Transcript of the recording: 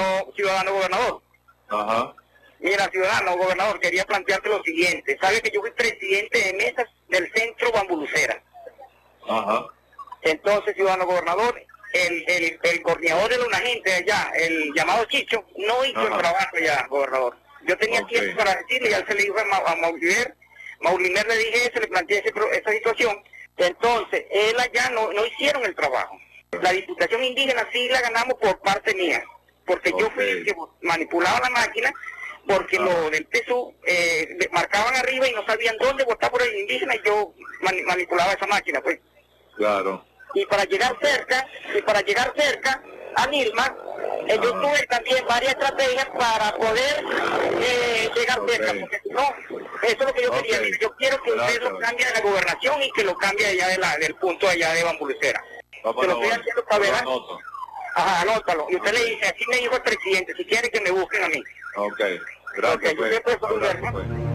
ciudadano gobernador. Ajá. Mira, ciudadano gobernador, quería plantearte lo siguiente. Sabe que yo fui presidente de mesas del centro Bambulucera. Ajá. Entonces, ciudadano gobernador, el coordinador de una gente allá, el llamado Chicho, no hizo el trabajo allá, gobernador. Yo tenía tiempo para decirle, ya se le dijo a Maulimer le dije eso, le planteé esa situación. Entonces, él allá no hicieron el trabajo. La diputación indígena sí la ganamos por parte mía, porque yo fui el que manipulaba la máquina, porque lo del PSU marcaban arriba y no sabían dónde votar por el indígena y yo manipulaba esa máquina, pues. Claro. Y para llegar cerca a Nilma, yo tuve también varias estrategias para poder llegar cerca, porque si no, eso es lo que yo quería. Mira, yo quiero que usted lo cambie de la gobernación y que lo cambie allá del punto allá de Bambulicera. Se lo estoy haciendo para ver. Ajá, anótalo. Y usted le dice, así me dijo el presidente, si quiere que me busquen a mí. Ok, gracias. Okay, yo siempre soy